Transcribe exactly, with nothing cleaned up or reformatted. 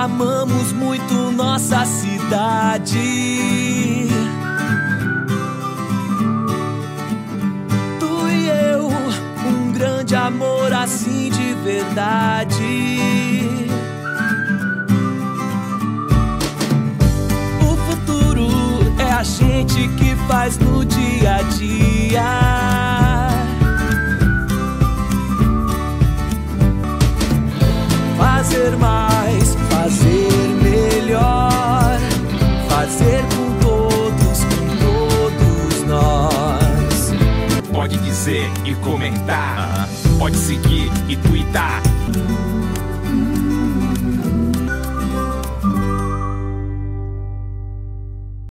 amamos muito nossa cidade. Tu e eu, um grande amor assim de verdade. O futuro é a gente que faz no dia a dia. Fazer mais, fazer melhor, fazer com todos, com todos nós. Pode dizer e comentar, pode seguir e twittar.